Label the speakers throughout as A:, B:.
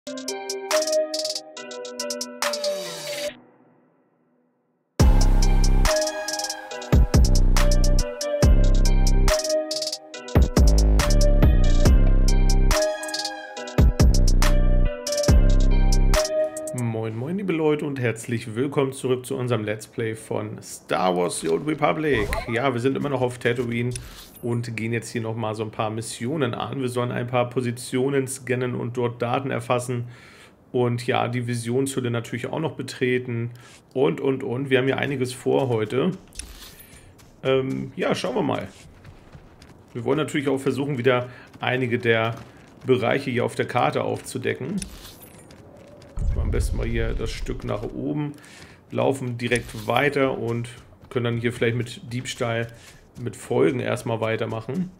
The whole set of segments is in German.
A: Moin moin liebe Leute und herzlich willkommen zurück zu unserem Let's Play von Star Wars The Old Republic. Ja, wir sind immer noch auf Tatooine und gehen jetzt hier nochmal so ein paar Missionen an. Wir sollen ein paar Positionen scannen und dort Daten erfassen und ja, die Visionshülle natürlich auch noch betreten und. Wir haben ja einiges vor heute. Ja, schauen wir mal. Wir wollen natürlich auch versuchen, wieder einige der Bereiche hier auf der Karte aufzudecken. Am besten mal hier das Stück nach oben, laufen direkt weiter und können dann hier vielleicht mit Diebstahl, mit Folgen erstmal weitermachen.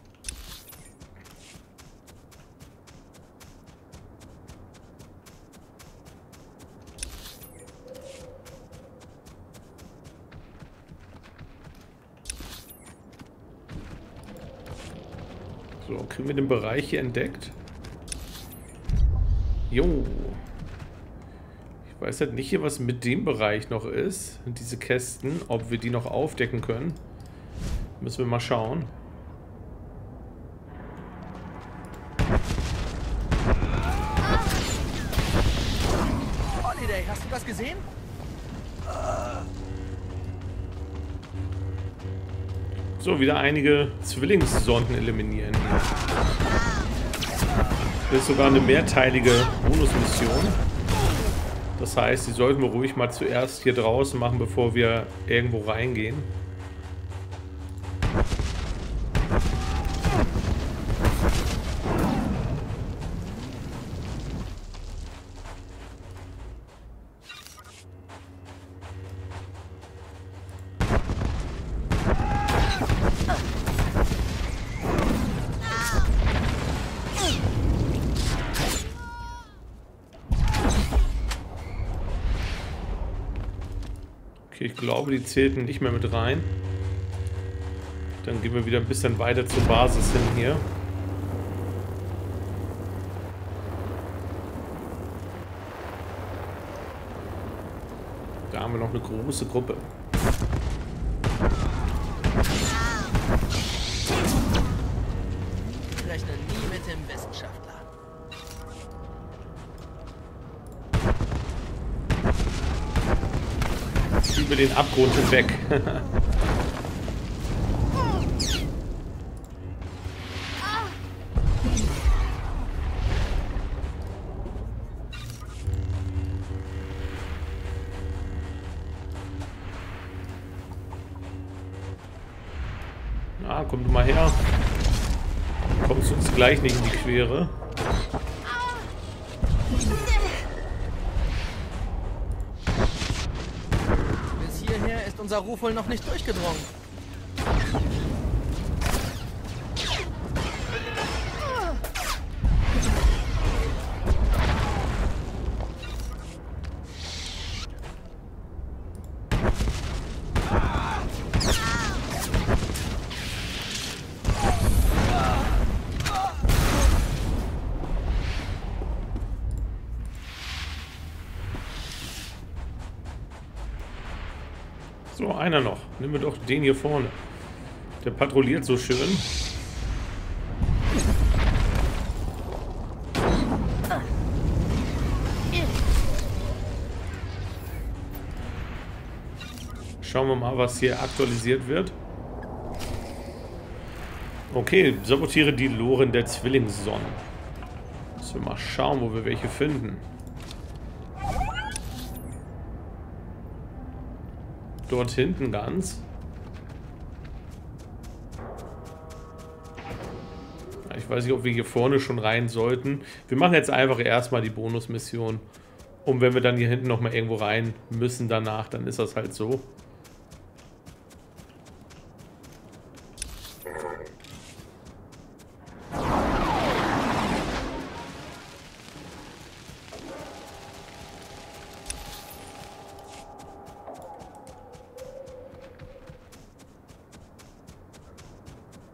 A: So, kriegen wir den Bereich hier entdeckt? Jo. Ich weiß halt nicht hier, was mit dem Bereich noch ist. Diese Kästen, ob wir die noch aufdecken können. Müssen wir mal schauen.
B: Holiday, hast du das gesehen?
A: So, wieder einige Zwillingssonden eliminieren hier. Das ist sogar eine mehrteilige Bonusmission. Das heißt, die sollten wir ruhig mal zuerst hier draußen machen, bevor wir irgendwo reingehen. Okay, ich glaube, die zählten nicht mehr mit rein. Dann gehen wir wieder ein bisschen weiter zur Basis hin hier. Da haben wir noch eine große Gruppe.
B: Ich rechne nie mit dem Wissenschaftler.
A: Über den Abgrund hinweg. Na, komm du mal her. Kommst uns gleich nicht in die Quere.
B: Ist unser Ruf wohl noch nicht durchgedrungen.
A: So, einer noch. Nehmen wir doch den hier vorne. Der patrouilliert so schön. Schauen wir mal, was hier aktualisiert wird. Okay, sabotiere die Loren der Zwillingssonnen. Müssen wir mal schauen, wo wir welche finden. Dort hinten ganz. Ich weiß nicht, ob wir hier vorne schon rein sollten. Wir machen jetzt einfach erstmal die Bonusmission. Und wenn wir dann hier hinten nochmal irgendwo rein müssen danach, dann ist das halt so.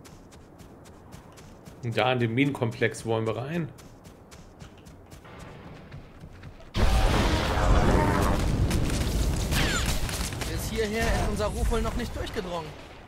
A: Da in den Minenkomplex wollen wir rein.
B: hierher ist unser Ruf wohl noch nicht durchgedrungen.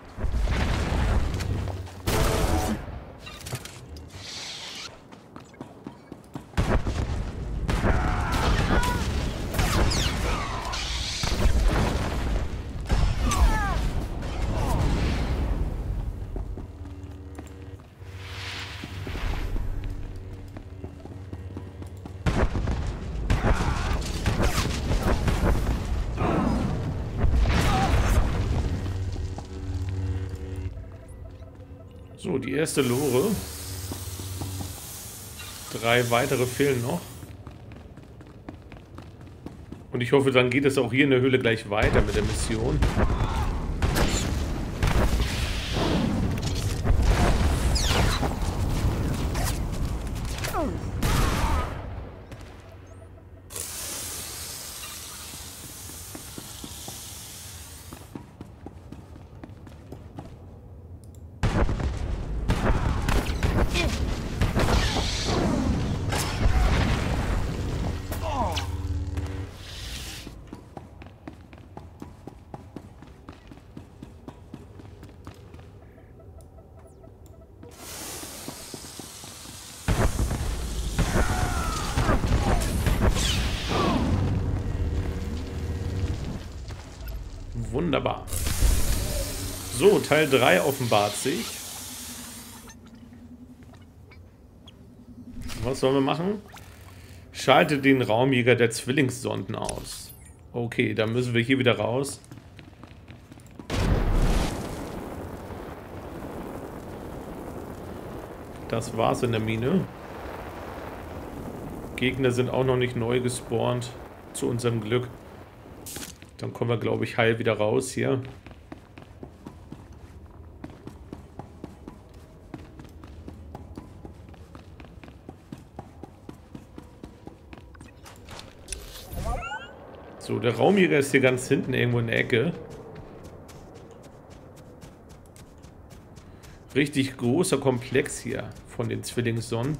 A: So, die erste Lore. 3 weitere fehlen noch. Und ich hoffe, dann geht es auch hier in der Höhle gleich weiter mit der Mission. Wunderbar. So, Teil 3 offenbart sich. Was sollen wir machen? Schalte den Raumjäger der Zwillingssonden aus. Okay, dann müssen wir hier wieder raus. Das war's in der Mine. Gegner sind auch noch nicht neu gespawnt. Zu unserem Glück. Dann kommen wir, glaube ich, heil wieder raus hier. So, der Raumjäger ist hier ganz hinten irgendwo in der Ecke. Richtig großer Komplex hier von den Zwillingssonnen.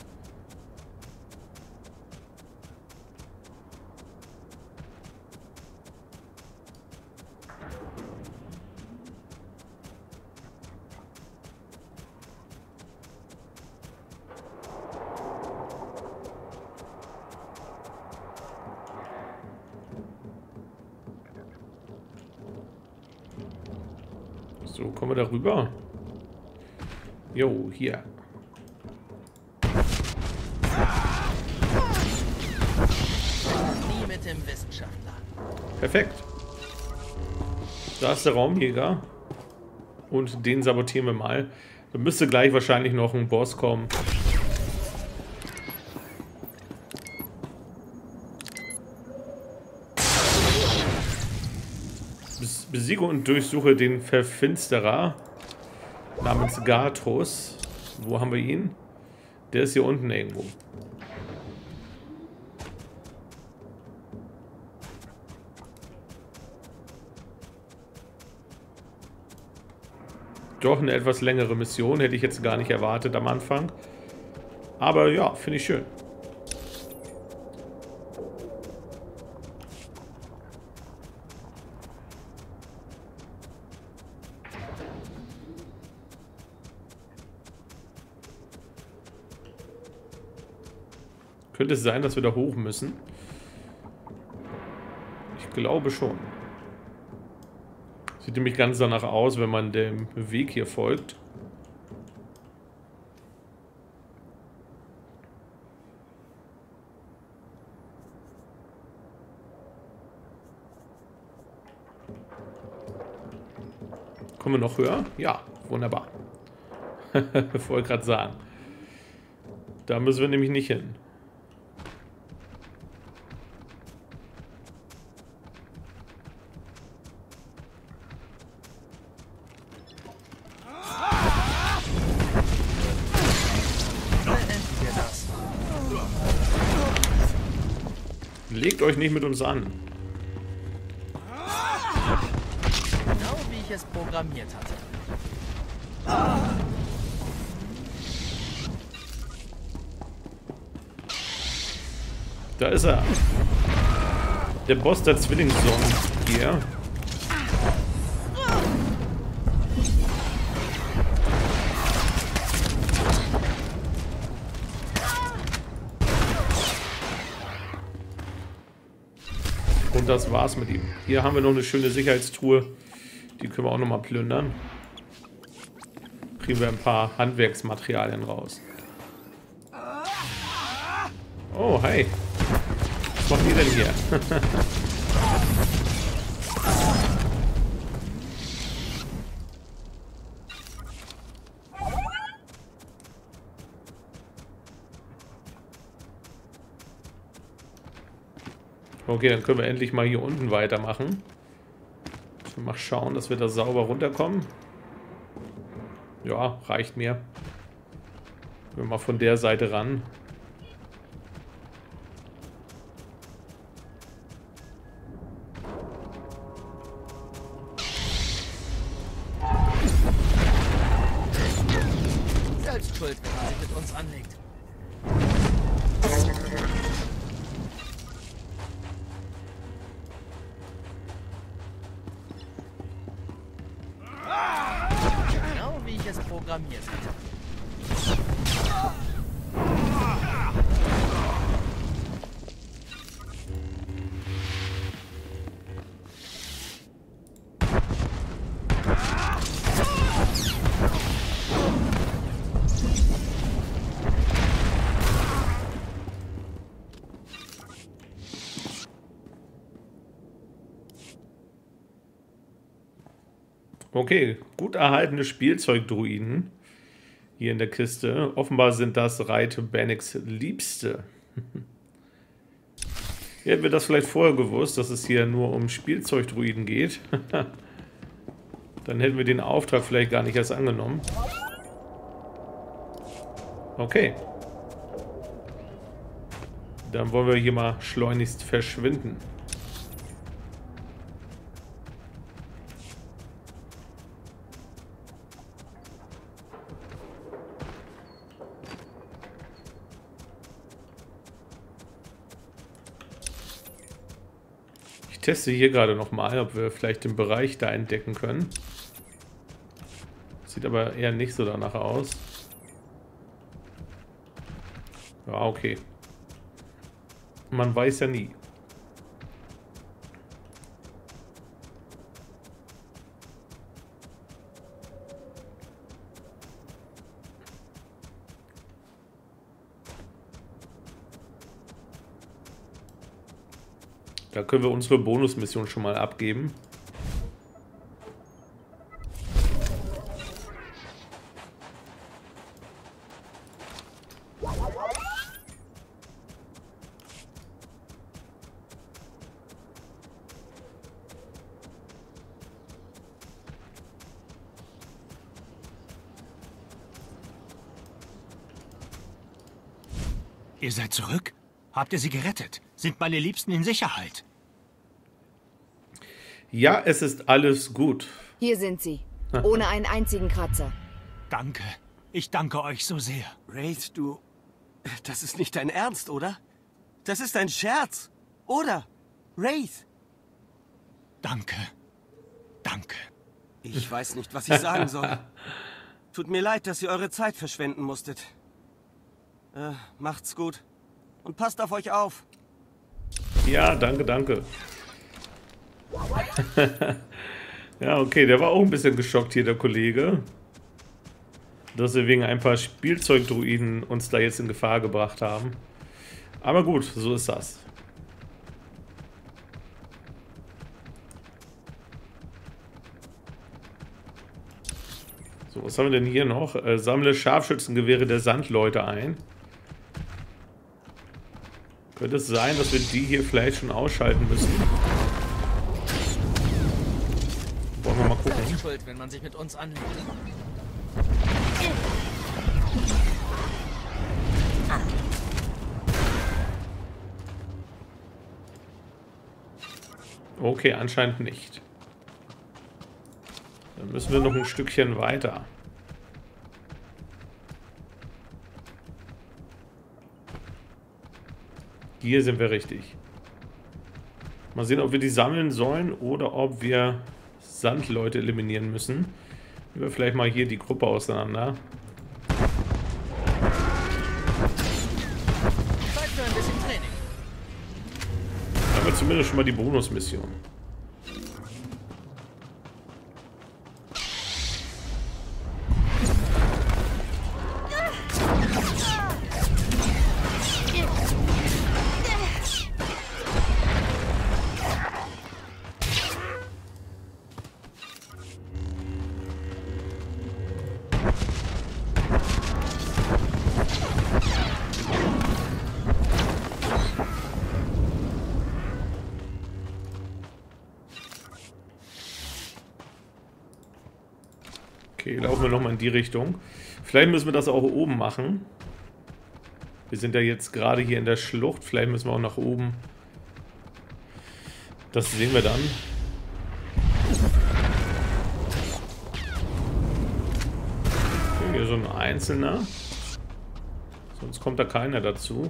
A: So, kommen wir da rüber? Jo, hier.
B: Nie mit dem Wissenschaftler.
A: Perfekt. Da ist der Raumjäger. Und den sabotieren wir mal. Da müsste gleich wahrscheinlich noch ein Boss kommen. Besiege und durchsuche den Verfinsterer namens Garthus. Wo haben wir ihn? Der ist hier unten irgendwo. Doch eine etwas längere Mission, hätte ich jetzt gar nicht erwartet am Anfang. Aber ja, finde ich schön. Könnte es sein, dass wir da hoch müssen? Ich glaube schon. Sieht nämlich ganz danach aus, wenn man dem Weg hier folgt. Kommen wir noch höher? Ja, wunderbar. Wollte gerade sagen. Da müssen wir nämlich nicht hin. Legt euch nicht mit uns an.
B: Genau wie ich es programmiert hatte.
A: Da ist er. Der Boss der Zwillingssonnen hier. Und das war's mit ihm. Hier haben wir noch eine schöne Sicherheitstruhe. Die können wir auch nochmal plündern. Kriegen wir ein paar Handwerksmaterialien raus. Oh, hi. Was macht ihr denn hier? Okay, dann können wir endlich mal hier unten weitermachen. Mal schauen, dass wir da sauber runterkommen. Ja, reicht mir. Gehen wir mal von der Seite ran.
B: Selbst schuld, wenn man sich mit uns anlegt. Genau wie ich es programmiert hatte.
A: Okay, gut erhaltene Spielzeugdruiden hier in der Kiste. Offenbar sind das Raid Banniks Liebste. Hätten wir das vielleicht vorher gewusst, dass es hier nur um Spielzeugdruiden geht, dann hätten wir den Auftrag vielleicht gar nicht erst angenommen. Okay. Dann wollen wir hier mal schleunigst verschwinden. Ich teste hier gerade nochmal, ob wir vielleicht den Bereich da entdecken können. Sieht aber eher nicht so danach aus. Ja, okay. Man weiß ja nie. Da können wir unsere Bonusmission schon mal abgeben.
C: Ihr seid zurück? Habt ihr sie gerettet? Sind meine Liebsten in Sicherheit?
A: Ja, es ist alles gut.
D: Hier sind sie. Ohne einen einzigen Kratzer.
C: Danke. Ich danke euch so sehr.
E: Wraith, du... Das ist nicht dein Ernst, oder? Das ist ein Scherz, oder? Wraith!
C: Danke. Danke.
E: Ich weiß nicht, was ich sagen soll. Tut mir leid, dass ihr eure Zeit verschwenden musstet. Macht's gut. Und passt auf euch auf.
A: Ja, danke, danke. Ja, okay, der war auch ein bisschen geschockt hier, der Kollege. Dass wir wegen ein paar Spielzeugdruiden uns da jetzt in Gefahr gebracht haben. Aber gut, so ist das. So, was haben wir denn hier noch? Sammle Scharfschützengewehre der Sandleute ein. Könnte es sein, dass wir die hier vielleicht schon ausschalten müssen? Wollen wir mal gucken.
B: Selbst schuld, wenn man sich mit uns anlegt.
A: Okay, anscheinend nicht. Dann müssen wir noch ein Stückchen weiter. Hier sind wir richtig. Mal sehen, ob wir die sammeln sollen oder ob wir Sandleute eliminieren müssen. Nehmen wir vielleicht mal hier die Gruppe auseinander.
B: Zeit für ein bisschen Training.
A: haben wir zumindest schon mal die Bonusmission. Okay, laufen wir nochmal in die Richtung. Vielleicht müssen wir das auch oben machen. Wir sind ja jetzt gerade hier in der Schlucht. Vielleicht müssen wir auch nach oben. Das sehen wir dann. Okay, hier so ein Einzelner. Sonst kommt da keiner dazu.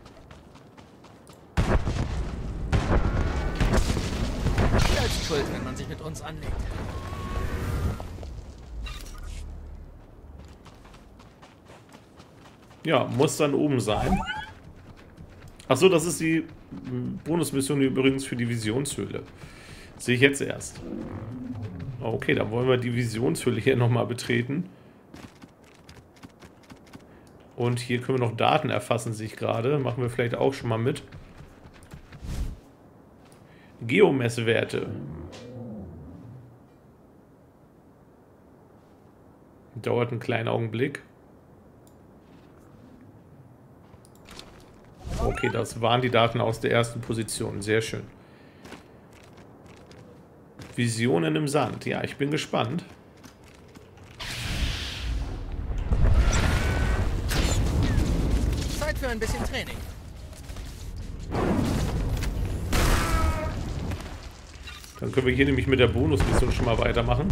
B: Selbst schuld, wenn man sich mit uns anlegt.
A: Ja, muss dann oben sein. Achso, das ist die Bonusmission übrigens für die Visionshöhle. Sehe ich jetzt erst. Okay, dann wollen wir die Visionshöhle hier nochmal betreten. Und hier können wir noch Daten erfassen, sehe ich gerade. Machen wir vielleicht auch schon mal mit. Geomesswerte. Dauert einen kleinen Augenblick. Okay, das waren die Daten aus der ersten Position. Sehr schön. Visionen im Sand. Ja, ich bin gespannt.
B: Zeit für ein bisschen Training.
A: Dann können wir hier nämlich mit der Bonusmission schon mal weitermachen.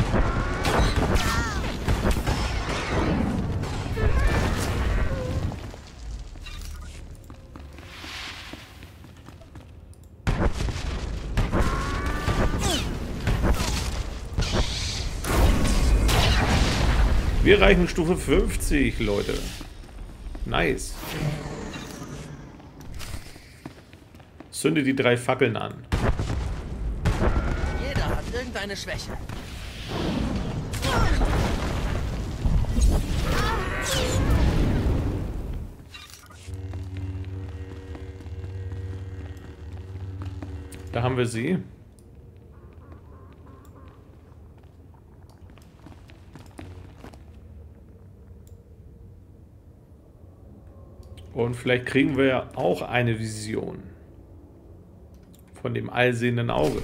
A: Wir erreichen Stufe 50, Leute. Nice. Zünde die 3 Fackeln an.
B: Jeder hat irgendeine Schwäche.
A: Da haben wir sie. Und vielleicht kriegen wir ja auch eine Vision von dem allsehenden Auge.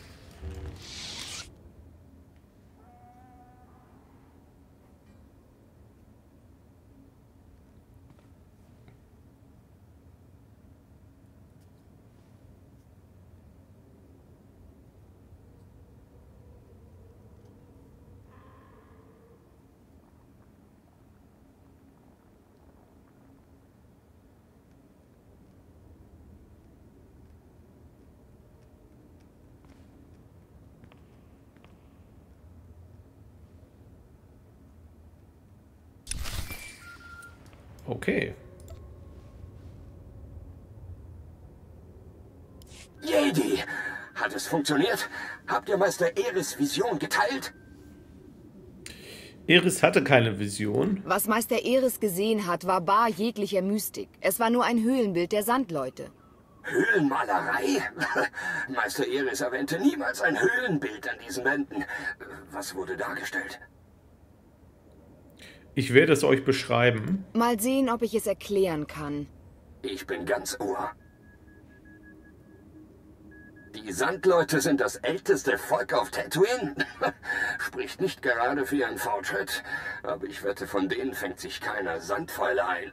A: Okay.
F: Jedi! Hat es funktioniert? Habt ihr Meister Eris Vision geteilt?
A: Eris hatte keine Vision.
D: Was Meister Eris gesehen hat, war bar jeglicher Mystik. Es war nur ein Höhlenbild der Sandleute.
F: Höhlenmalerei? Meister Eris erwähnte niemals ein Höhlenbild an diesen Wänden. Was wurde dargestellt?
A: Ich werde es euch beschreiben.
D: Mal sehen, ob ich es erklären kann.
F: Ich bin ganz Ohr. Die Sandleute sind das älteste Volk auf Tatooine? Spricht nicht gerade für ihren Fortschritt, aber ich wette, von denen fängt sich keiner Sandpfeile ein.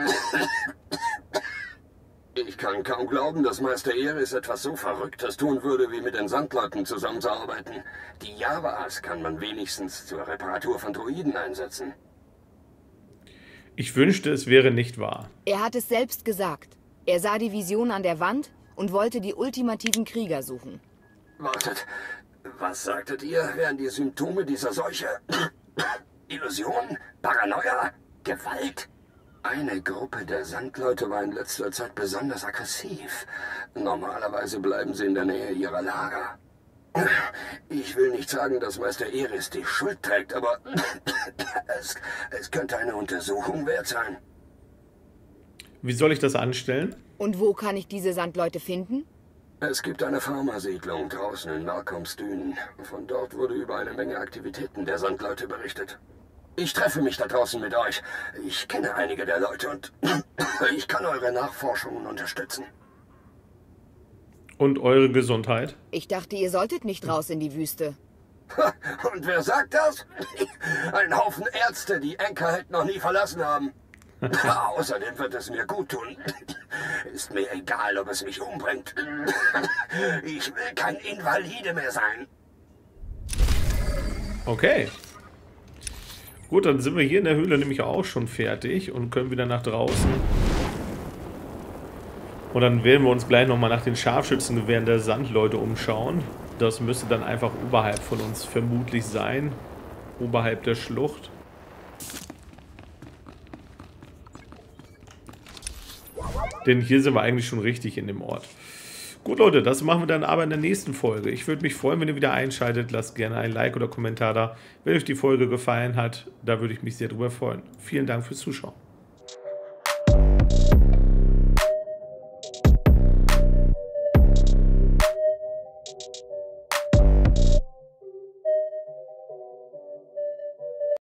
F: Ich kann kaum glauben, dass Meister Eris etwas so Verrücktes tun würde, wie mit den Sandleuten zusammenzuarbeiten. Die Javas kann man wenigstens zur Reparatur von Droiden einsetzen.
A: Ich wünschte, es wäre nicht wahr.
D: Er hat es selbst gesagt. Er sah die Vision an der Wand und wollte die ultimativen Krieger suchen.
F: Wartet, was sagtet ihr, wären die Symptome dieser Seuche? Illusion? Paranoia? Gewalt? Eine Gruppe der Sandleute war in letzter Zeit besonders aggressiv. Normalerweise bleiben sie in der Nähe ihrer Lager. Ich will nicht sagen, dass Meister Eris die Schuld trägt, aber es könnte eine Untersuchung wert sein.
A: Wie soll ich das anstellen?
D: Und wo kann ich diese Sandleute finden?
F: Es gibt eine Farmersiedlung draußen in Malcolms Dünen. Von dort wurde über eine Menge Aktivitäten der Sandleute berichtet. Ich treffe mich da draußen mit euch. Ich kenne einige der Leute und ich kann eure Nachforschungen unterstützen.
A: Und eure Gesundheit?
D: Ich dachte, ihr solltet nicht raus in die Wüste.
F: Und wer sagt das? Ein Haufen Ärzte, die Anchorhead noch nie verlassen haben. Außerdem wird es mir gut tun. Ist mir egal, ob es mich umbringt. Ich will kein Invalide mehr sein.
A: Okay. Gut, dann sind wir hier in der Höhle nämlich auch schon fertig und können wieder nach draußen. Und dann werden wir uns gleich nochmal nach den Scharfschützengewehren der Sandleute umschauen. Das müsste dann einfach oberhalb von uns vermutlich sein. Oberhalb der Schlucht. Denn hier sind wir eigentlich schon richtig in dem Ort. Gut, Leute, das machen wir dann aber in der nächsten Folge. Ich würde mich freuen, wenn ihr wieder einschaltet. Lasst gerne ein Like oder Kommentar da, wenn euch die Folge gefallen hat. Da würde ich mich sehr drüber freuen. Vielen Dank fürs Zuschauen.